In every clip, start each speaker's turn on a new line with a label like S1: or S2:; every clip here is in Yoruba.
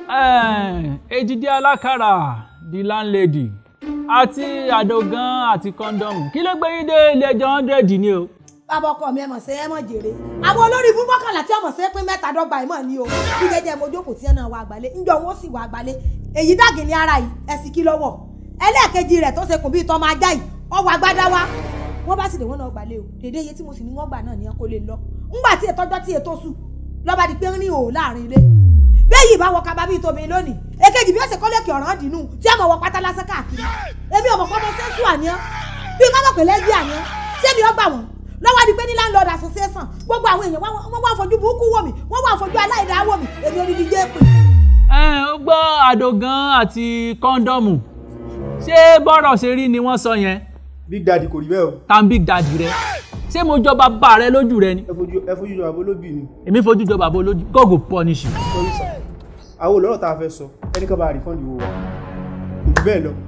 S1: Ejide Alakara, the landlady, àti Adogan àti condom. Kí ló gbé yín dé ilé ẹjọ́ 100 ni o.
S2: Bàbá ọkọ mi ẹ mọ̀ ṣe ẹ mọ̀ jèrè. Àwọn olórí ibú mọ́kànlá tí ọmọ ṣe pín mẹ́ta dọ́gba ìmọ̀ ni o. Bí jẹ́jẹ́ mo jókòó tí ẹ náà wà àgbálẹ̀. Ńjọ́ wọn ó sì wà àgbálẹ̀. Èyí dàgì ní ara yìí, ẹ̀sìn kí lọ́wọ́. Ẹlẹ́ẹ̀kejì rẹ̀ tó ṣe kùn bí ìtọ́ máa já yìí, ọwọ́ agbádá wa. Wọ́n bá sì dé wọ́n náà gbálẹ̀ o. Dédé iye tí mo sì ní wọ́n gbà náà ni ẹ kó lè lọ. Ńgbà tí ètọ́jọ́ tí ètò sùn, lọ́ba di pé ń rìn òò láàrin ilé. Bẹ́ẹ̀ yìí bá wọ kaba bíi tóbi lónìí. Èkejì bí ó ṣe kọ́lẹ́kì ọ̀ràn dínú tí ọmọ wọ pátá lásán káàkiri. Èmi ọmọ pọ́nmọ sẹ́ńsù àníyàn. Bí mọ́mọ́ pè lẹ́gbẹ̀ẹ́ àníyàn. Ṣé mi ó gbà wọ́n? Lọ́wọ́ di pé ní landlord association gbogbo àwọn èèyàn wọ́n wá fojú burúkú wò mí wọ́n wá fojú aláìdá wò mí èmi odidi jẹ́ pé.
S1: Ó gbọ́ Adogan àti kọ́ńdọ́ọ̀mù ṣé bọ́rọ̀ ṣe rí ni wọ́n sọ yẹn.
S3: Big Daddy kò rí bẹ́ẹ̀ o.
S1: Ta Big Daddy rẹ ṣé mo jọ bàbá rẹ lójú rẹ ni.
S3: ẹ fojú jọ bàbá olóbì ni.
S1: Èmi fojú jọ bàbá olójú God go punish you.
S3: Àwọn olóró tá a fẹ́ sọ ẹnìkan bá refund owó wa kò bẹ́ẹ̀ lọ.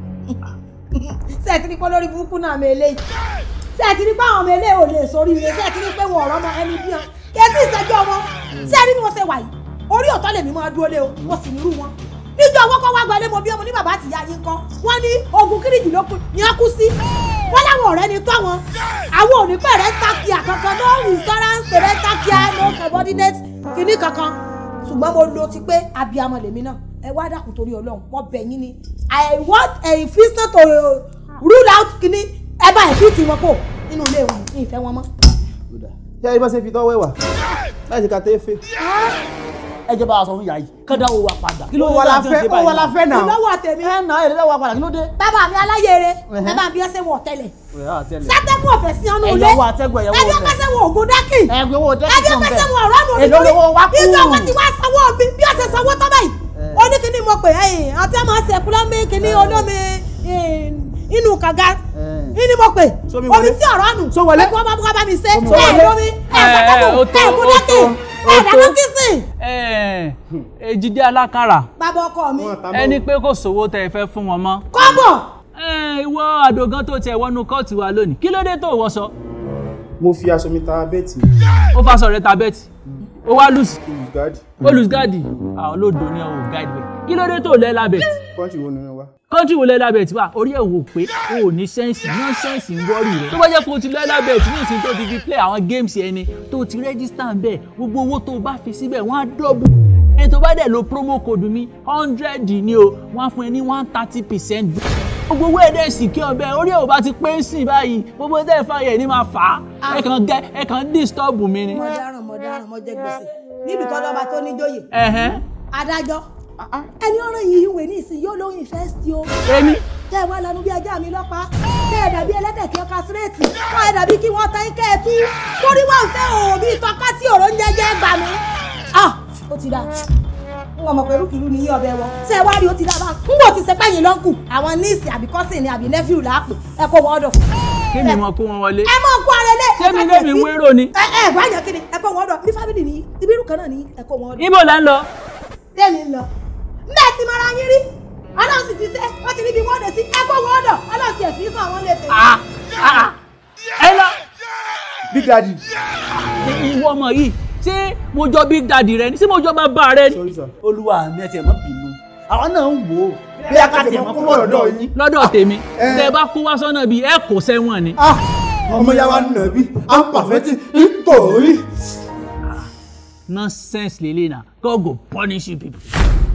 S2: Ṣé ẹ ti ní pé lórí burúkú náà mi eléyìí ṣé ẹ ti ní pé àwọn ọmọ eléyìí ò lè sórí ire ṣé ẹ ti ní pé wọn ọ̀rọ̀ ọmọ ẹni bí wọn kí ẹ sì ṣẹjọ́ wọn ṣé ẹ rí bí wọ́n ṣe wà yìí orí ọ̀tọ̀ lèmi máa dúró lé o wọ́n sì nírú wọn. Níjọ́ owó kọ́ wá gbalé mo bí ọmọ ní bàbá àti ìyá yín kọ́ wọ́n ní ogun kíríjì ló kù ní á kú sí wọ́n láwọn ọ̀rẹ́ ni tọ́ wọn àwọn ò ní pẹ́ rẹ́ńtàkìá kankan no insurance rẹ́ńtàkìá no subordinate kìíní kankan ṣùgbọ́n mo lo ti pé abiyamọ lèmi náà ẹ wá dákun torí Ọlọ́run mo bẹ̀ yín ni I want a fiscal to rule out kìíní ẹ bá ìfìtì wọn kò nínú ilé wọn ní ìfẹ́ wọn mọ́.
S3: Ṣé ẹ bá ṣe fi tọ́ wẹ̀wà láti ka tẹ́ fẹ́.
S4: Ẹ jẹ́ bá a sọ fún ìyá yìí kán dáwọ́ wa padà. Kí ló
S3: wà la fẹ́ náà.
S2: Ìlọ́wọ́ tèmi.
S4: Ẹ náà èrè dáwọ́ padà kí ló dé.
S2: Bàbá mi aláyèrè ẹ bá bí ẹsẹ̀ wọ̀ tẹ́lẹ̀. Sátẹ́kù ọ̀fẹ́ sí ọ̀nà ilé.
S4: Ẹ̀yọ́wọ́ àtẹ́gbọ̀ ẹ̀yọ́wọ́
S2: ẹbí ọ̀pẹ́sẹ̀ wọ̀ ògùn dákì.
S4: Ẹ̀gbẹ́ owó dẹ́kì
S2: ẹbí ọ̀pẹ́sẹ̀ wọ̀ ọ̀rọ̀ nù
S4: èlò lówó wa kú.
S2: Ìjọ wọn ti wá sanwó mi bí ọ̀sẹ̀ sanwó tọ́ báyìí. Ó ní kíní mo pè ẹ̀yìn àti ẹ̀ máa ṣe kúlọ́mí kíní olómi inú kànga ní mo pè omi tí ọ̀rọ̀ nù ẹ̀kọ́ bá mi ṣe lómi ẹ̀kúndẹ́kì ẹ̀dàkọ́kísì.
S1: Ejide Alakara.
S2: Bàbá ọkọ mi.
S1: Ẹni pé kò sówó tẹ ẹ fẹ́ fún wọn mọ́.
S2: Kọ́bọ̀.
S1: Ìwọ Adogan tó tiẹ̀ wọnú kóòtù wa lónìí kí ló dé tó wọṣọ.
S3: Mo fi aṣọ mi ta bẹ́ẹ̀tì.
S1: Ó faṣọ rẹ̀ ta bẹ́ẹ̀tì ó wá lùsì.
S3: Olùsgáàdì.
S1: Àwọn olódò ní ọ̀hún guide way kí ló dé tó lẹ́ lábẹ́ẹ̀tì.
S3: Kọ́ńtì wo ni wọ́n wá.
S1: Kọ́ńtì wo lẹ́ lábẹ́ẹ̀tì wà orí ẹ̀ wò pé o ò ní sẹ́ǹsì ní sẹ́ǹsì ń wọ́rì rẹ̀. Tó bá jẹ́ pé o ti lẹ́ lábẹ́ẹ̀tì ní ìsìn tó ti fi play àwọn games ẹni tó ti register bẹ́ẹ̀ gbogbo owó tó o bá fi síbẹ̀ wọ́n á double. Ẹni tó bá dẹ̀ lo promo code mi 100 ni o wọ́n á fún ẹ ní 130%. Gbogbo owó ẹ̀dẹ̀ sì kí ọbẹ̀ orí ẹ̀ ò bá ti pé ń sìn báyìí gbogbo tẹ́ ẹ̀ fàyẹ̀ ní máa fà á ẹ kàn disturb mi ni.
S2: Mo dáràn mo jẹ gbèsè níbi tọ́jọ́ bá tó níjòyè. Adájọ́ ẹni ọ̀rọ̀ yìí ìwé ní ìsìn yóò lóyún ìfẹ́ sí o.
S1: Èmi.
S2: Tẹ́ ẹ wá lanu bí ajá mi lọ́pàá tẹ́ ẹ dàbí ẹlẹ́dẹ̀ kí ọkà sírètì wọ́n ẹ dàbí kí wọ́n tán kẹ́ ẹ tú torí wọ́n fẹ́ òbí ìtọ́ká tí òró ń jẹ́jẹ́ gbà mí. Ó ti dà n ò mọ̀ pẹ̀lú kìlú ni yí ọbẹ̀ wọn ṣé ẹ wá rí ó ti dà bá n bò ti sẹpẹ́ yìí lọ́nkù àwọn níìsì àbí kọ́sìn ni àbí nẹ́fíù làápè ẹ kó wọn dọ̀.
S1: Kí ni mo kó wọn wọlé.
S2: Ẹ mọ̀ kó ara lé.
S1: Ṣé mi lè mi wérò ni.
S2: Báyọ̀ kí ni ẹ kó wọn dọ̀ ní fámìlì nìyí ibi irú kan náà nìyí ẹ kó wọn dọ̀.
S1: Ibo la ń lọ.
S2: Tẹ́mi ń lọ. Ndẹ́ ti mara yín rí Ọlọ́run sì ti ṣe wọ́n ti níbi wọ́n dé sí ẹ kó wọn dọ̀ Ọlọ́run ti ẹ̀ fi sọ àwọn lè tẹ̀.
S1: Ẹ lọ.
S3: Big Daddy.
S1: Ìwọ ọmọ yìí ṣé mo jọ Big Daddy rẹ ni ṣé mo jọ bàbá rẹ ni.
S4: Olúwa mi ẹ tiẹ̀ má bínú àwọn náà ń wò ó bí a ká tiẹ̀ mọ́ kó lọ́dọ̀ yín.
S1: Lọ́dọ̀ tèmi tẹ bá kó wá sọ́nà bíi ẹ kò sẹ́wọ̀n ni.
S3: Ọmọ yà wá nà bí a pàfẹ́tì nítorí.
S1: Nonsense lele na God go punish you people.